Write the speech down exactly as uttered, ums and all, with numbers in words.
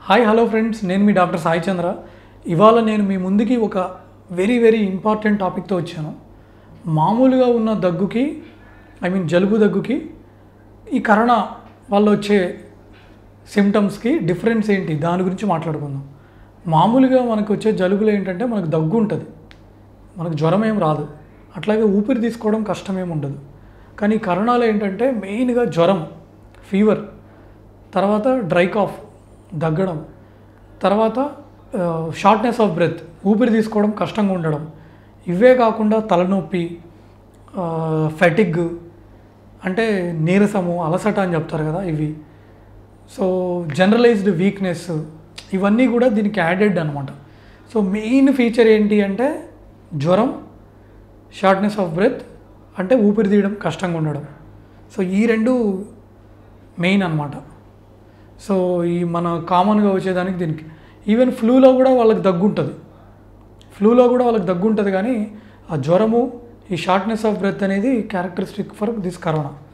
Hi hello friends, నేను మీ doctor Sai చంద్ర. ఇవాళ నేను మీ ముందుకి ఒక వెరీ వెరీ ఇంపార్టెంట్ టాపిక్తో వచ్చాను. మామూలుగా ఉన్న దగ్గుకి, ఐ మీన్ జలుబు దగ్గుకి, ఈ కరోనా వల్ల వచ్చే సిమ్టమ్స్కి డిఫరెన్స్ ఏంటి, దాని గురించి మాట్లాడుకుందాం. మామూలుగా మనకు వచ్చే జలుబులు ఏంటంటే మనకు దగ్గు ఉంటుంది, మనకు జ్వరం ఏం రాదు, అట్లాగే ఊపిరి తీసుకోవడం కష్టమేమి ఉండదు. కానీ కరోనాలో ఏంటంటే మెయిన్గా జ్వరం, ఫీవర్, తర్వాత డ్రై కాఫ్, దగ్గడం, తర్వాత షార్ట్నెస్ ఆఫ్ బ్రెత్, ఊపిరి తీసుకోవడం కష్టంగా ఉండడం, ఇవే కాకుండా తలనొప్పి, ఫెటిగ్ అంటే నీరసము, అలసట అని చెప్తారు కదా, ఇవి. సో జనరలైజ్డ్ వీక్నెస్, ఇవన్నీ కూడా దీనికి యాడెడ్ అనమాట. సో మెయిన్ ఫీచర్ ఏంటి అంటే జ్వరం, షార్ట్నెస్ ఆఫ్ బ్రెత్ అంటే ఊపిరి తీయడం కష్టంగా ఉండడం. సో ఈ రెండు మెయిన్ అనమాట. సో ఈ మన కామన్గా వచ్చేదానికి దీనికి ఈవెన్ ఫ్లూలో కూడా వాళ్ళకి దగ్గు ఉంటుంది ఫ్లూలో కూడా వాళ్ళకి దగ్గు ఉంటుంది కానీ ఆ జ్వరము, ఈ షార్ట్నెస్ ఆఫ్ బ్రెత్ అనేది క్యారెక్టరిస్టిక్ ఫర్ దిస్ కరోనా.